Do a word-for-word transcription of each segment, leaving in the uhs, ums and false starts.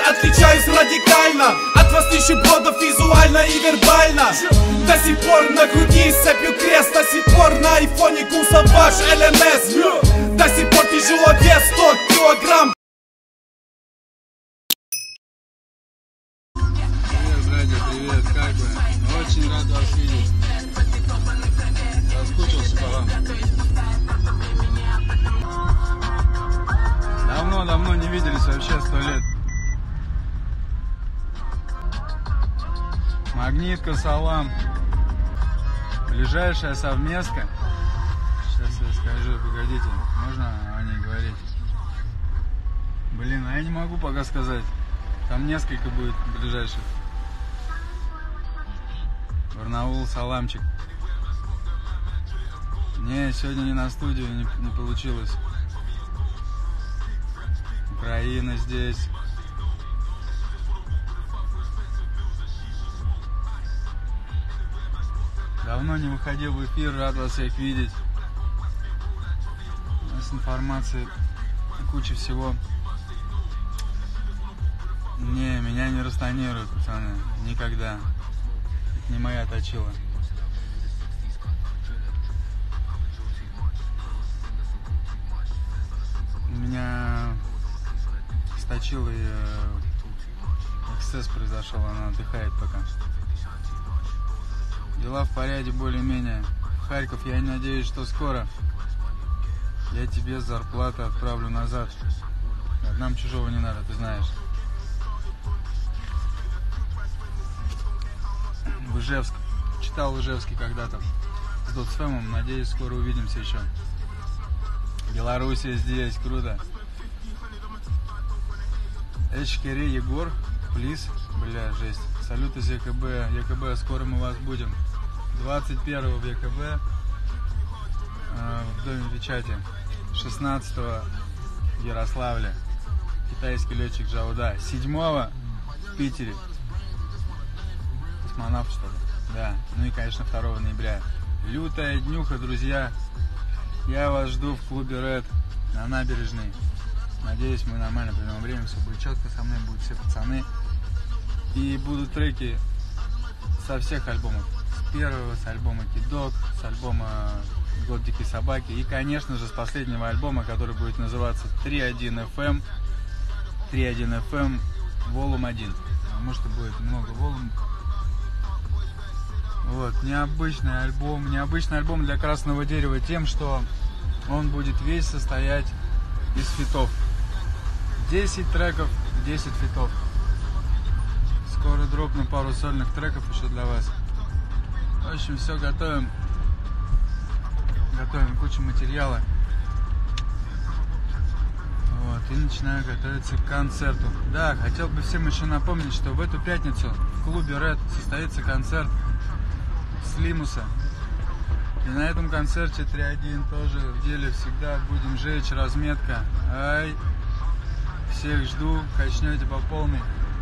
отличаюсь радикально от вас нищебродов визуально и вербально. До сих пор на груди сцепью крест, до сих пор на айфоне кусал ваш эл эм эс. До сих пор тяжело вес сто килограмм. Привет, братья, привет, как вы? Очень рад вас видеть. Соскучился по вам. Давно-давно не виделись, вообще сто лет. Магнитка, салам. Ближайшая совместка. Сейчас я скажу, погодите, можно о ней говорить? Блин, а я не могу пока сказать. Там несколько будет ближайших. Барнаул, саламчик. Не, сегодня не на студию, не, не получилось. Украина здесь. Давно не выходил в эфир, рад вас всех видеть. У нас информации куча всего. Не, меня не расстонируют, пацаны, никогда. Это не моя точила. У меня с точилой э, эксцесс произошел, она отдыхает пока. Дела в порядке, более-менее. Харьков, я надеюсь, что скоро я тебе зарплату отправлю назад. Нам чужого не надо, ты знаешь. В Ижевск. Читал в Ижевске когда-то с Дотсфемом. Надеюсь, скоро увидимся еще. Белоруссия здесь, круто. Эчкере Егор, плиз. Бля, жесть. Салют из ЕКБ. ЕКБ, скоро мы вас будем. двадцать первого в ЕКБ. Э, в доме в печати. шестнадцатого в Ярославле. Китайский летчик Джауда. седьмого в Питере. Космонавт, что ли? Да. Ну и, конечно, второго ноября. Лютая днюха, друзья. Я вас жду в клубе Red на набережной. Надеюсь, мы нормально проведем время. Все будет четко. Со мной будут все пацаны. И будут треки со всех альбомов. С первого, с альбома Кидок, с альбома Год Дикой Собаки. И, конечно же, с последнего альбома, который будет называться три один эф эм. три один эф эм Волум один. А может и будет много волум. Вот, необычный альбом. Необычный альбом для Красного Дерева тем, что он будет весь состоять из фитов. десять треков, десять фитов. Скоро дропну пару сольных треков еще для вас. В общем, все готовим. Готовим кучу материала. Вот, и начинаю готовиться к концерту. Да, хотел бы всем еще напомнить, что в эту пятницу в клубе Red состоится концерт Слимуса. И на этом концерте три один тоже в деле всегда будем жечь, разметка. Ай, всех жду, качнете по полной.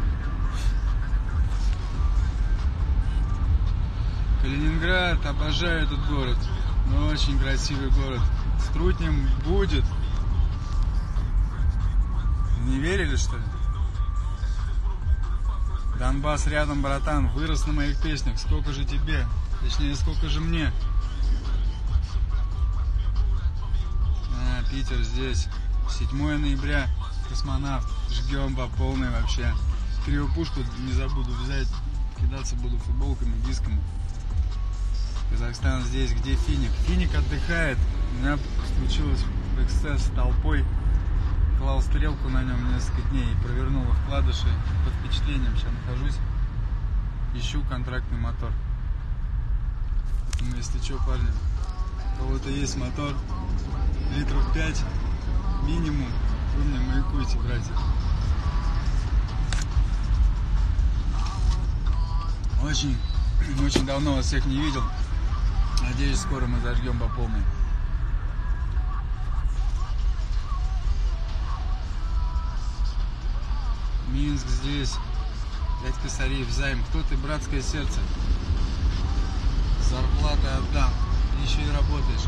Калининград, обожаю этот город. Ну, очень красивый город. С Трутнем будет. Не верили, что ли? Донбасс рядом, братан. Вырос на моих песнях. Сколько же тебе? Точнее, сколько же мне? А, Питер здесь. седьмого ноября. Космонавт. Жгем по полной вообще. Кривопушку не забуду взять. Кидаться буду футболками, дисками. Казахстан здесь, где Финик. Финик отдыхает. У меня случилось в эксцесс с толпой. Клал стрелку на нем несколько дней и провернула вкладыши. Под впечатлением сейчас нахожусь. Ищу контрактный мотор. Поэтому, если что, парни, у кого-то есть мотор, литров пять минимум, вы мне маякуйте, братья. Очень, очень давно вас всех не видел. Надеюсь, скоро мы зажгем по полной. Минск здесь. Пять косарей взаим. Кто ты, братское сердце? Зарплаты отдам. Ты еще и работаешь.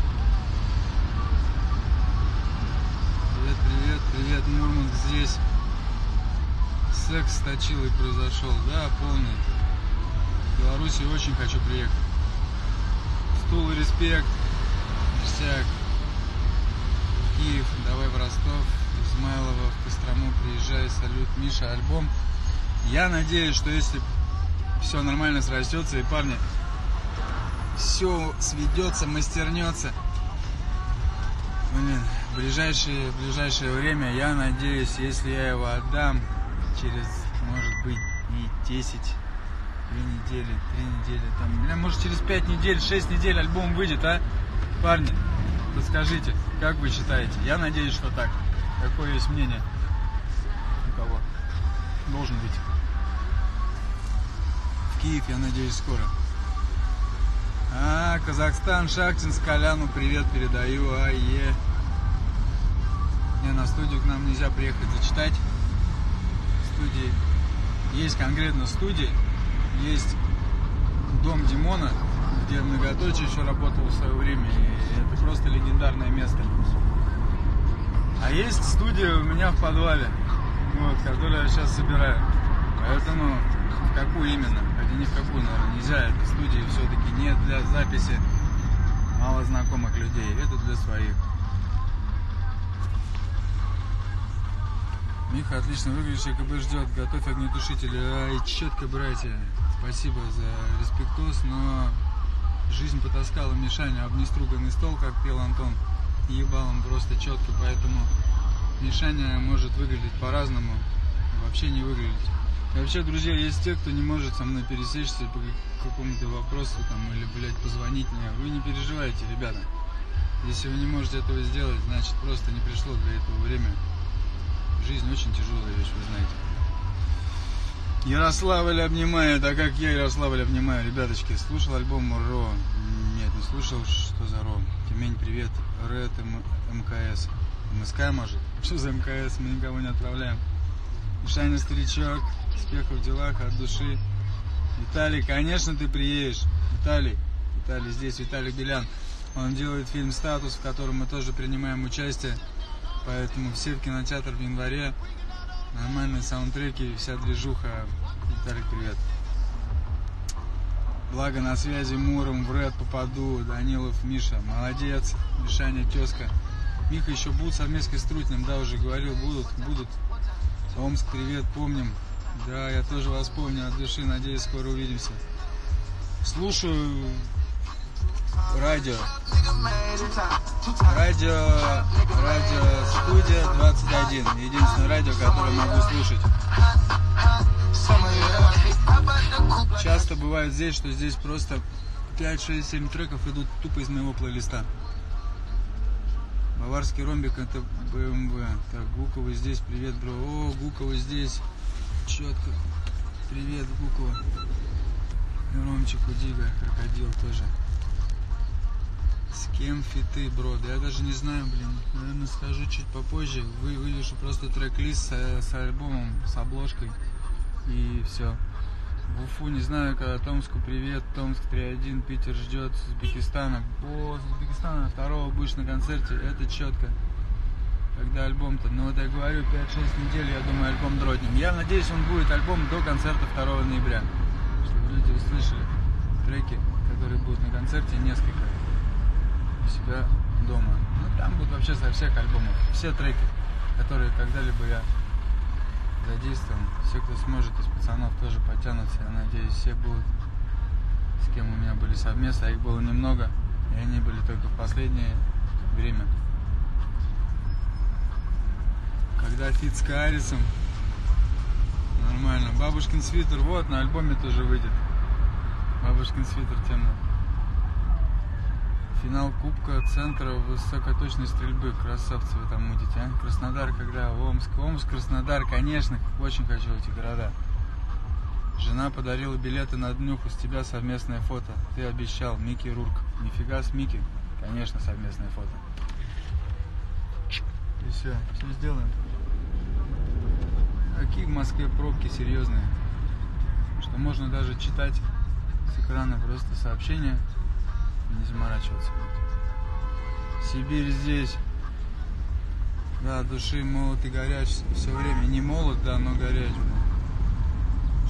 Привет, привет, привет. Мурманск здесь. секс с точилой произошел. Да, полный. В Беларуси очень хочу приехать. Стул и респект. Ништяк. Киев, давай в Ростов, Измайлово, в Кострому приезжай, салют, Миша, альбом. Я надеюсь, что если все нормально срастется и, парни, все сведется, мастернется, блин, в ближайшее, в ближайшее время, я надеюсь, если я его отдам через, может быть, и десять, две недели, три недели, там, блин, может через пять недель, шесть недель альбом выйдет, а, парни? Подскажите, как вы считаете? Я надеюсь, что так. Какое есть мнение у кого? Должен быть. В Киев, я надеюсь, скоро. А, Казахстан, Шахтинск, Коляну привет передаю. А, е. Не, на студию к нам нельзя приехать зачитать. Студии. Есть конкретно студии. Есть дом Димона, где многоточие еще работал в свое время, и это просто легендарное место. А есть студия у меня в подвале, вот, которую я сейчас собираю. Поэтому в какую именно? Хотя ни в какую, наверное, нельзя. Этой студии все-таки не для записи мало знакомых людей, это для своих. Миха, отлично выглядишь, КБ ждет, готовь огнетушители. Ай, четко, братья. Спасибо за респектос, но жизнь потаскала Мишаня об неструганный стол, как пел Антон. Ебал он просто четко, поэтому Мишаня может выглядеть по-разному, вообще не выглядеть. И вообще, друзья, есть те, кто не может со мной пересечься по какому-то вопросу там, или, блядь, позвонить мне. Вы не переживайте, ребята. Если вы не можете этого сделать, значит, просто не пришло для этого время. Жизнь очень тяжелая вещь, вы знаете. Ярославль обнимает, а как я Ярославль обнимаю, ребяточки. Слушал альбом Ро? Нет, не слушал, что за Ро? Тюмень, привет. Ред, МКС. МСК, может? Что за МКС? Мы никого не отправляем. Мишаня, старичок, успехов в делах, от души. Виталий, конечно, ты приедешь. Виталий, Виталий здесь, Виталий Белян. Он делает фильм «Статус», в котором мы тоже принимаем участие. Поэтому все в кинотеатр в январе. Нормальные саундтреки, вся движуха. Виталик, привет. Благо на связи, Муром, в Ред попаду. Данилов, Миша, молодец. Мишаня, тезка. Миха, еще будут совместки с Трутнем, да, уже говорил, будут, будут. Омск, привет, помним. Да, я тоже вас помню от души, надеюсь, скоро увидимся. Слушаю радио. Радио, радио студия двадцать один. Единственное радио, которое могу слушать. Часто бывает здесь, что здесь просто пять, шесть, семь треков идут тупо из моего плейлиста. Баварский ромбик, это БМВ. Так, Гуковый здесь, привет, бро. О, Гуковый здесь. Четко. Привет, Гукова. Ромчик, Удига, Крокодил тоже. С кем фиты, бро? Да я даже не знаю, блин. Наверное, скажу чуть попозже. Вы вывешу просто трек-лист с, с альбомом, с обложкой. И все. В Уфу не знаю, когда. Томску привет. Томск три один. Питер ждет. С Узбекистана. О, с Узбекистана второго будешь на концерте. Это четко. Когда альбом-то? Ну вот я говорю, пять-шесть недель, я думаю, альбом дротнем. Я надеюсь, он будет альбом до концерта второго ноября. Чтобы люди услышали треки, которые будут на концерте, несколько у себя дома. Ну там будут вообще со всех альбомов. Все треки, которые когда-либо я задействован. Все, кто сможет из пацанов, тоже потянутся. Я надеюсь, все будут, с кем у меня были совместно. А их было немного. И они были только в последнее время. Когда фит с Карисом. Нормально. Бабушкин свитер. Вот, на альбоме тоже выйдет. Бабушкин свитер тема. Финал Кубка Центра высокоточной стрельбы. Красавцы вы там мутите, а? Краснодар когда? Омск. Омск, Краснодар, конечно. Очень хочу эти города. Жена подарила билеты на днюху. С тебя совместное фото. Ты обещал. Микки Рурк. Нифига с Микки. Конечно, совместное фото. И все. Все сделаем. Какие в Москве пробки серьезные. Что можно даже читать с экрана просто сообщения. Не заморачиваться. Сибирь здесь. Да, души молод и горяч все время. Не молод, да, но горяч.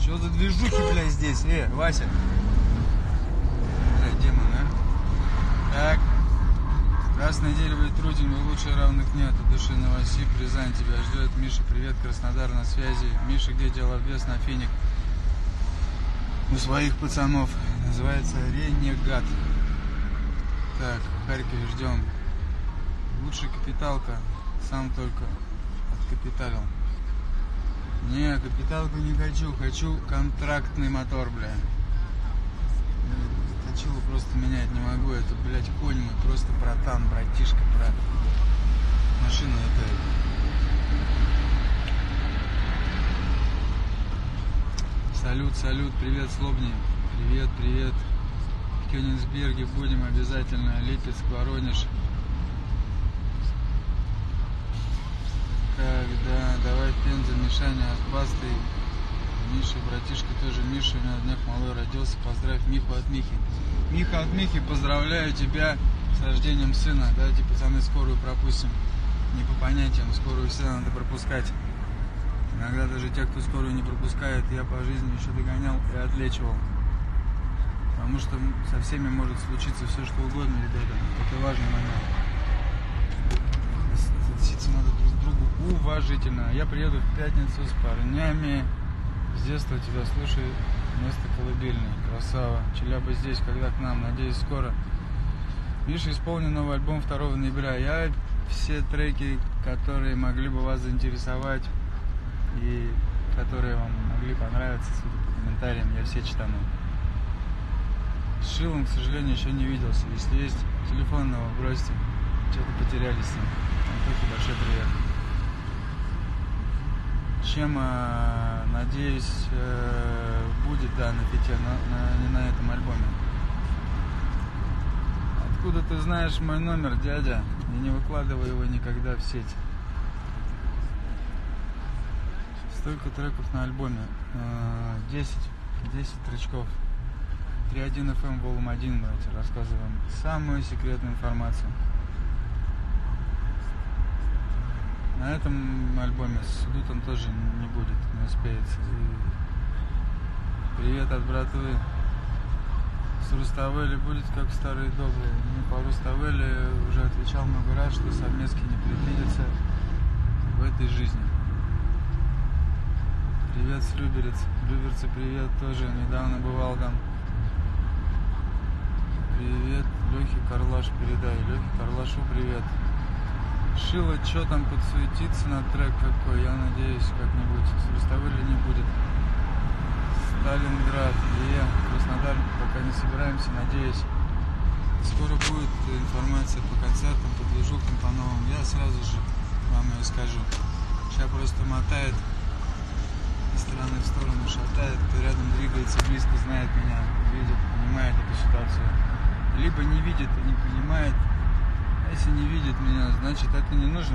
Что за движухи, блядь, здесь? Э, Вася. Блядь, демон, а? Так. Красная дерево и трудень, вы лучше равных нет. От души Новосиб, Рязань тебя ждет. Миша, привет, Краснодар на связи. Миша, где делал обвес на финик? У своих пацанов. Называется Ренегат. Так, в Харькове ждем. Лучшая капиталка. Сам только откапиталил. Не, капиталку не хочу. Хочу контрактный мотор, бля. Точилу просто менять не могу. Это, блядь, конь мой. Просто братан, братишка, брат. Машина это... Салют, салют. Привет, Слобни. Привет, привет. В Кёнигсберге будем обязательно. Липецк, Воронеж. Так, да, давай Пенза, Мишаня, с Бастой. Миша, братишка тоже. Миша, у него днях малой родился. Поздравь Миху от Михи. Миха от Михи, поздравляю тебя с рождением сына. Давайте, пацаны, скорую пропустим. Не по понятиям, скорую всегда надо пропускать. Иногда даже те, кто скорую не пропускает, я по жизни еще догонял и отлечивал. Потому что со всеми может случиться все, что угодно, ребята. Это важный момент. Относиться надо друг к другу уважительно. Я приеду в пятницу с парнями. С детства тебя слушаю. Место колыбельный. Красава. Челяба здесь, когда к нам. Надеюсь, скоро. Миша исполнил новый альбом второго ноября. Я все треки, которые могли бы вас заинтересовать и которые вам могли понравиться, судя по комментариям, я все читаю. С Шилом, к сожалению, еще не виделся. Если есть телефон его, бросьте. Что-то потерялись с ним. Антохе большой привет. Чем, э, надеюсь, э, будет, да, на фите, но на, не на этом альбоме. Откуда ты знаешь мой номер, дядя? Я не выкладываю его никогда в сеть. Столько треков на альбоме. десять. десять тречков. три один эф эм Волум один, давайте рассказываем самую секретную информацию. На этом альбоме с Дутом тоже не будет, не успеется. И привет от братвы. С Руставели будет как в старые добрые. Не по Руставели уже отвечал много раз, что совместки не предвидятся в этой жизни. Привет с Люберец. Люберцы, привет, тоже недавно бывал там. Привет, Лехе Карлаш передай. Лехе Карлашу привет. Шило, что там подсуетиться на трек какой, я надеюсь, как-нибудь. С Руставели не будет. Сталинград, Е, Краснодар, пока не собираемся, надеюсь. Скоро будет информация по концертам, по движухам, по новым. Я сразу же вам ее скажу. Сейчас просто мотает из стороны в сторону, шатает, кто рядом двигается, близко знает меня, видит, понимает эту ситуацию. Либо не видит и не понимает. А если не видит меня, значит это не нужно.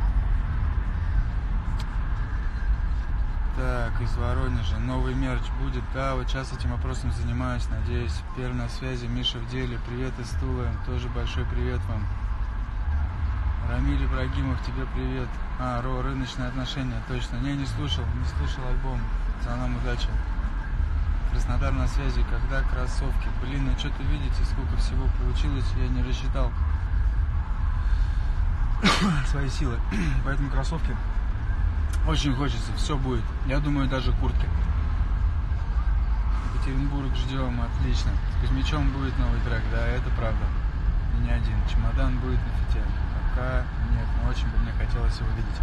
Так, из Воронежа. Новый мерч будет. Да, вот сейчас этим вопросом занимаюсь, надеюсь. Первый на связи, Миша в деле. Привет из Тулы. Тоже большой привет вам. Рамиль Ибрагимов, тебе привет. А, Ро, рыночные отношения, точно. Не, не слушал, не слушал альбом. Пацанам удачи. Краснодар на связи. Когда кроссовки? Блин, ну что-то видите, сколько всего получилось, я не рассчитал свои силы. Поэтому кроссовки очень хочется, все будет. Я думаю, даже куртки. Екатеринбург ждем, отлично. С Кузьмичом будет новый трек, да, это правда. И не один. Чемодан будет на фите. Пока нет, но очень бы мне хотелось его видеть.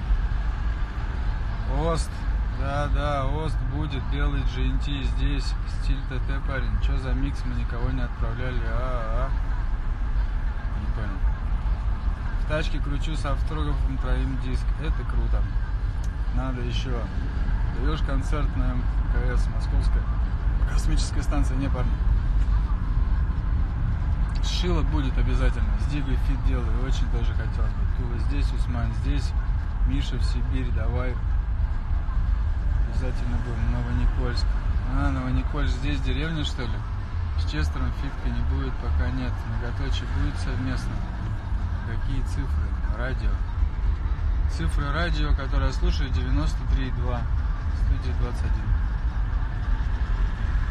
Ост. Да, да, Ост будет, белый джи эн ти здесь, стиль ТТ, парень. Что за микс, мы никого не отправляли, а, а. Не понял. В тачке кручу с автографом троим диск, это круто. Надо еще. Даешь концерт на эм ка эс, Московская космическая станция, не, парни. Шило будет обязательно, с Дигой фит делаю, очень тоже хотелось бы. Тула здесь, Усман здесь, Миша в Сибирь, давай. Обязательно будем. Новоникольск. А, Новоникольск здесь деревня, что ли? С Честером фитка не будет, пока нет. Многоточие будет совместно. Какие цифры? Радио. Цифры радио, которое я слушаю, девяносто три и два. Студия двадцать один.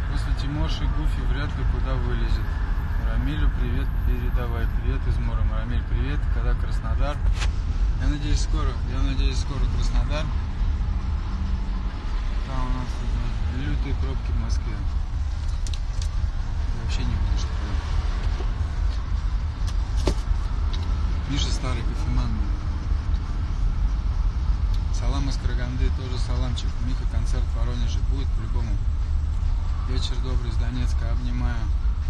После Тимоши Гуфи вряд ли куда вылезет. Рамилю привет передавай. Привет из Мура. Рамиль, привет. Когда Краснодар? Я надеюсь, скоро. Я надеюсь, скоро Краснодар. Там у нас лютые пробки в Москве. Вообще не буду, что ли. Миша старый кофеман. Салам из Караганды, тоже саламчик. Миха, концерт в Воронеже будет по-любому. Вечер добрый из Донецка, обнимаю.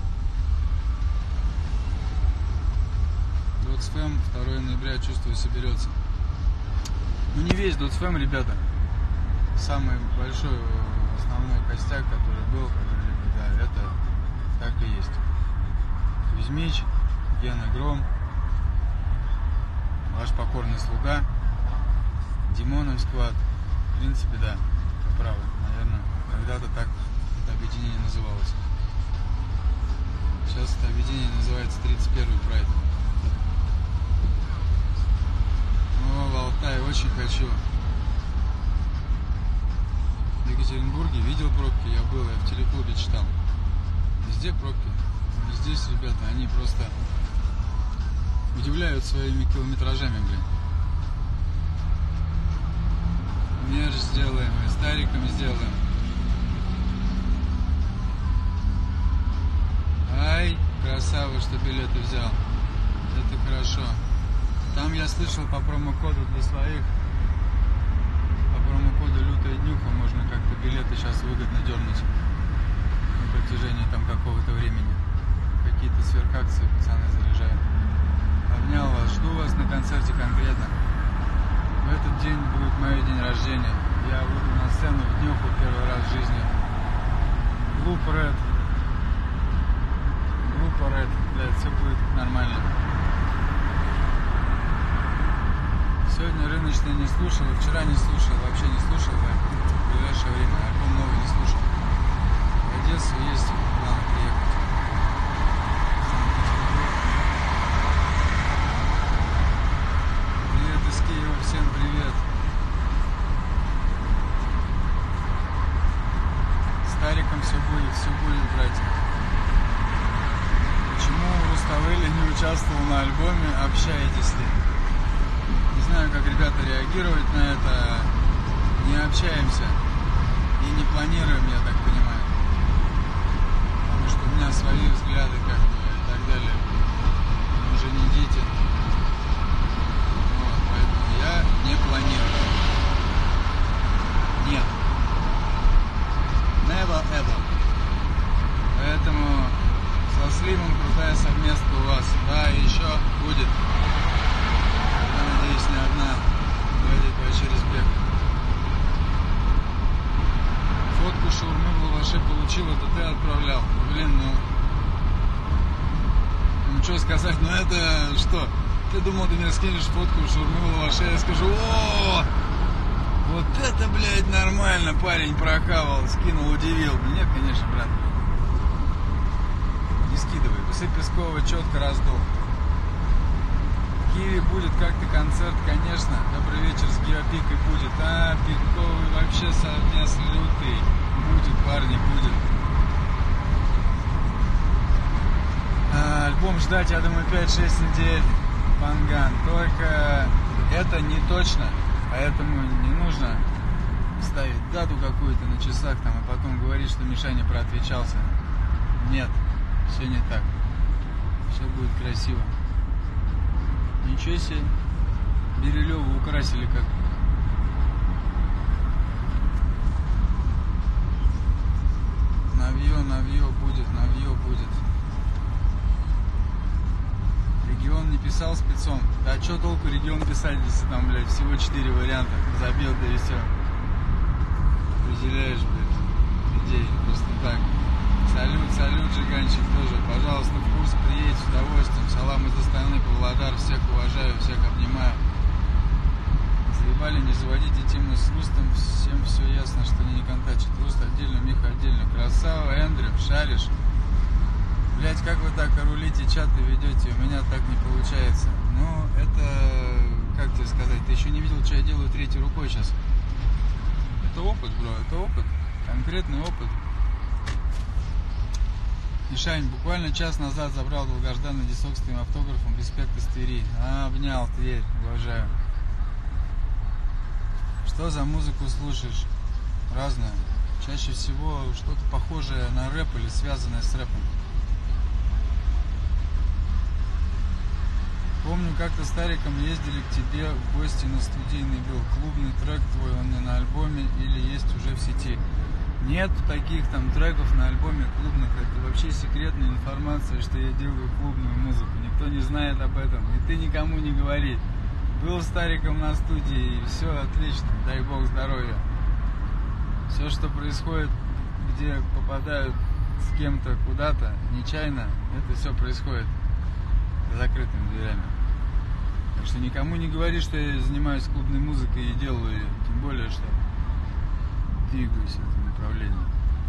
Дотсфэм, второе ноября, чувствую, соберется. Ну не весь Дотсфэм, ребята. Самый большой основной костяк, который был, который, да, это так и есть. Кузьмич, Гена Гром, ваш покорный слуга, Димонов сквад. В принципе, да, вы правы. Наверное, когда-то так это объединение называлось. Сейчас это объединение называется тридцать первый прайд. О, в Алтай очень хочу. В Екатеринбурге видел пробки, я был, я в телеклубе читал. Везде пробки. И здесь, ребята, они просто удивляют своими километражами, блин. Мерч сделаем, и стариком сделаем. Ай, красава, что билеты взял. Это хорошо. Там я слышал по промокоду для своих, по промокоду Лютая Днюха можно как-то билеты сейчас выгодно дернуть на протяжении там какого-то времени. Какие-то сверхакции пацаны заряжают. Обнял вас, жду вас на концерте конкретно. В этот день будет мой день рождения. Я выйду на сцену в Днюху первый раз в жизни. Группа Red. Группа Red. Блядь, все будет нормально. Сегодня рыночный не слушал, вчера не слушал, вообще не слушал, да, в ближайшее время альбом новый не слушал. В Одессу есть план приехать. Привет из Киева, всем привет. Стариком все будет, все будет, братья. Почему Руставели не участвовал на альбоме, общаетесь ли? Не знаю, как ребята реагировать на это. Не общаемся и не планируем, я так понимаю. Потому что у меня свои взгляды, как бы, и так далее. Мы уже не дети. Вот, поэтому я не планирую. Нет. Never ever. Поэтому со Слимом крутая совместка у вас. Да, и еще будет. Надеюсь, не одна. Давайте через бег. Фотку шаурмы в лаваше получил, это ты отправлял. Блин, ну... Ну, что сказать, ну это что? Ты думал, ты мне скинешь фотку шаурмы в лаваше, я скажу: о, вот это, блядь, нормально, парень прохавал, скинул, удивил. Нет, конечно, брат. Не скидывай. Псы Пескова четко раздул. В Киеве будет как-то концерт, конечно. Добрый вечер с Геопикой будет. А, Пиковый вообще совместно лютый. Будет, парни, будет. А, альбом ждать, я думаю, пять-шесть недель. Панган. Только это не точно. Поэтому не нужно ставить дату какую-то на часах там, а потом говорить, что Мишаня проотвечался. Нет, все не так. Все будет красиво. Ничего себе, Бирюлеву украсили как. Навье, навье будет, навье будет. Регион не писал спецом. Да что толку регион писать, если там, блядь, всего четыре варианта. Забил, да и все. Определяешь, блядь, людей просто так. Салют, салют, Жиганчик тоже. Пожалуйста, в курс приедь с удовольствием. Салам из Астаны, Павлодар. Всех уважаю, всех обнимаю. Заебали, не заводите тему с Рустом. Всем все ясно, что они не контачат. Руст отдельно, Миха отдельно. Красава, Эндрю, шаришь. Блять, как вы так рулите, чаты ведете? У меня так не получается. Ну, это, как тебе сказать, ты еще не видел, что я делаю третьей рукой сейчас. Это опыт, бро, это опыт. Конкретный опыт. Мишань, буквально час назад забрал долгожданный дисок с твоим автографом. Респект из Твери. А, обнял Тверь, уважаю. Что за музыку слушаешь? Разное. Чаще всего что-то похожее на рэп или связанное с рэпом. Помню, как-то с Тариком ездили к тебе в гости на студийный был. Клубный трек твой, он не на альбоме или есть уже в сети? Нет таких там треков на альбоме клубных. Это вообще секретная информация, что я делаю клубную музыку. Никто не знает об этом. И ты никому не говори. Был с Тариком на студии, и все отлично. Дай бог здоровья. Все, что происходит, где попадают с кем-то куда-то, нечаянно, это все происходит за закрытыми дверями. Так что никому не говори, что я занимаюсь клубной музыкой и делаю ее. Тем более, что двигаюсь в этом направлении.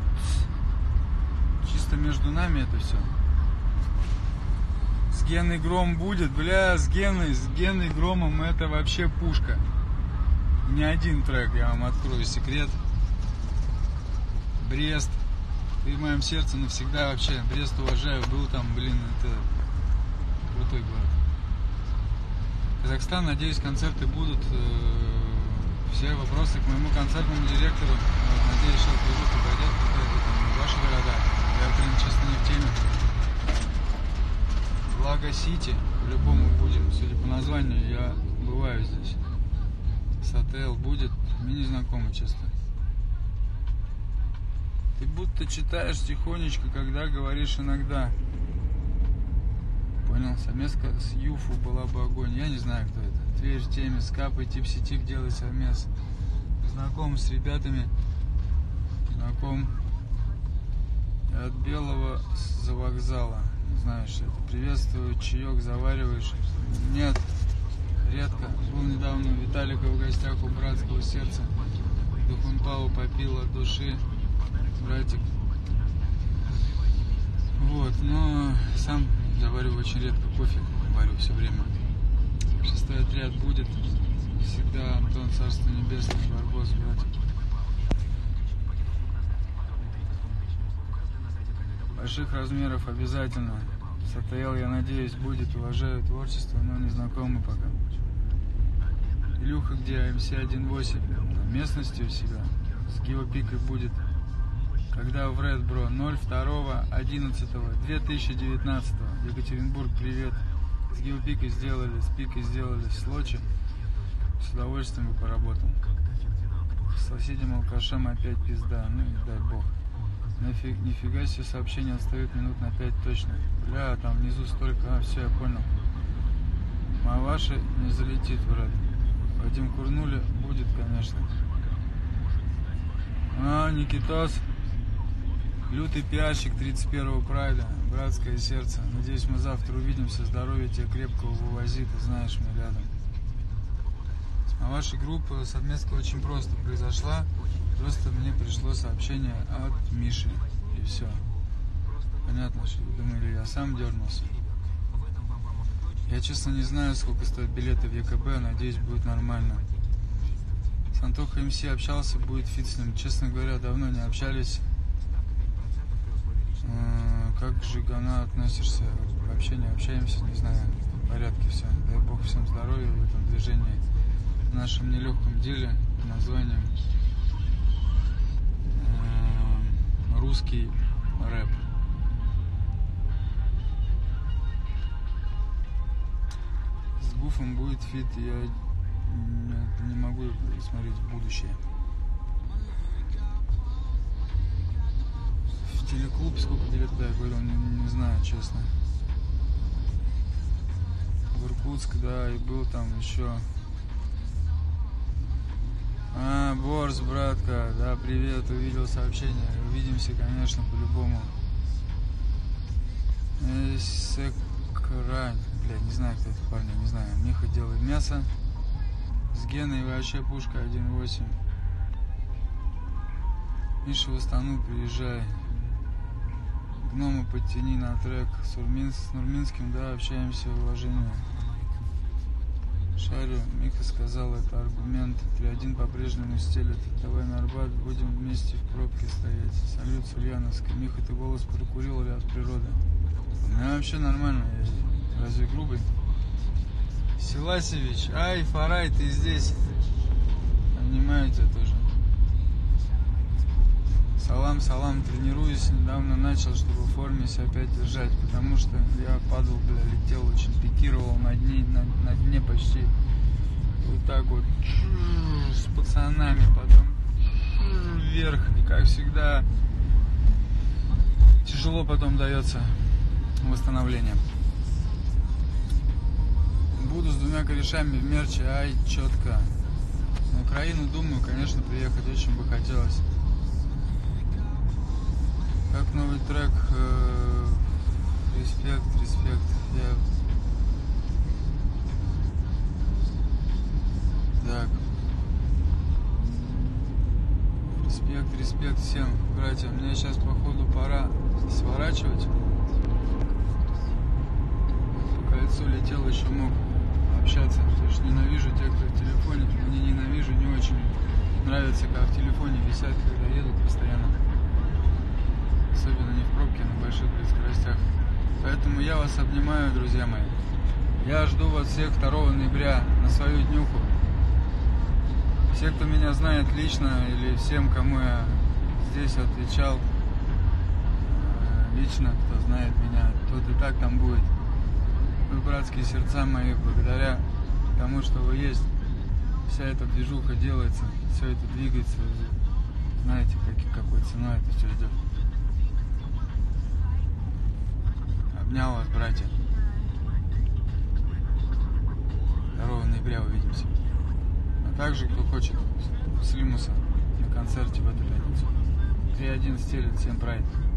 Чисто между нами это все. С Геной Гром будет, бля, с Геной, с Геной Громом это вообще пушка. Не один трек, я вам открою секрет. Брест, ты в моем сердце навсегда вообще. Брест уважаю, был там, блин, это крутой город. Казахстан, надеюсь, концерты будут. Все вопросы к моему концертному директору, надеюсь, что движуха пойдет какая-то там в ваши города. Я, блин, честно, не в теме. Благо Сити, по-любому будем, судя по названию, я бываю здесь. Сател будет, мне не знакомо, честно. Ты будто читаешь тихонечко, когда говоришь иногда. Понял, совместка с Юфу была бы огонь. Я не знаю, кто это. Тверь в теме, скапай, тип-сетип, делай совмес. Знаком с ребятами. Знаком от Белого за вокзала. Знаешь, это приветствую, чаек завариваешь. Нет, редко. Был недавно у Виталика в гостях у братского сердца. Духунпау попил от души. Братик. Вот, но сам заварю очень редко кофе, варю все время. Шестой отряд будет. Всегда Антон, Царство Небесное, Барбос, братик. Больших размеров обязательно. С АТЛ, я надеюсь, будет. Уважаю творчество, но не знакомы пока. Илюха, где эм си один восемь? Местности у себя. С геопикой будет. Когда в Red, бро? ноль второго одиннадцатого две тысячи девятнадцатого. Екатеринбург, привет. С геопикой сделали, с пикой сделали, с Лочи. С удовольствием бы поработал. С соседям алкашем опять пизда. Ну и дай бог. Нафиг, нифига себе, сообщение отстает минут на пять точно. Бля, там внизу столько. А, все, я понял. Маваши не залетит в Red. Вадим Курнули будет, конечно. А, Никитос. Лютый пиарщик тридцать первого прайда, братское сердце. Надеюсь, мы завтра увидимся. Здоровья тебе крепкого вывози, ты знаешь, мы рядом. А ваша группа совместка очень просто произошла. Просто мне пришло сообщение от Миши. И все. Понятно, что вы думали, я сам дернулся. Я, честно, не знаю, сколько стоят билеты в ЕКБ. Надеюсь, будет нормально. С Антохой эм си общался, будет фит с ним. Честно говоря, давно не общались. Как к Жигана относишься? Вообще не общаемся, не знаю. В порядке все. Дай бог всем здоровья в этом движении. В нашем нелегком деле названием э, русский рэп. С Гуфом будет фит, я не, не могу смотреть в будущее. Телеклуб, сколько билетов, я говорю, не, не знаю, честно. В Иркутск, да, и был там еще. А, Борс, братка, да, привет, увидел сообщение. Увидимся, конечно, по-любому. Секрань, блядь, не знаю, кто это парень, не знаю. Миха делает мясо. С Геной вообще пушка один восемь. Миша в Астану, приезжай. Гнома подтяни на трек с, Урмин, с Нурминским, да, общаемся, уважение. Шарю, Миха сказал, это аргумент. три один по-прежнему стелет. Давай на Арбат, будем вместе в пробке стоять. Салют с Ульяновска. Миха, ты голос прокурил или от природы? У меня вообще нормально. Я разве грубый? Силасевич, ай, Фарай, ты здесь. Обнимаю тебя тоже. Салам, салам, тренируюсь. Недавно начал, чтобы в форме себя опять держать. Потому что я падал, бля, летел, очень пикировал на дне, на, на дне почти. Вот так вот. С пацанами, потом вверх. И как всегда, тяжело потом дается восстановление. Буду с двумя корешами в мерче, ай, четко. На Украину думаю, конечно, приехать очень бы хотелось. Как новый трек, э, респект, респект. Я... Так. Респект, респект всем, братья. Мне сейчас, походу, пора сворачивать. По кольцу летел, еще мог общаться. Потому что ненавижу тех, кто в телефоне. Мне ненавижу, не очень нравится, как в телефоне висят, когда едут постоянно. Особенно не в пробке, на больших скоростях. Поэтому я вас обнимаю, друзья мои. Я жду вас всех второго ноября на свою днюху. Все, кто меня знает лично, или всем, кому я здесь отвечал лично, кто знает меня, тот и так там будет. Вы братские сердца мои, благодаря тому, что вы есть, вся эта движуха делается, все это двигается. Знаете, как, какой ценой это все идет. Обнял вас, братья. второго ноября увидимся. А также, кто хочет Слимуса на концерте в эту пятницу. три один стелит, всем прайд.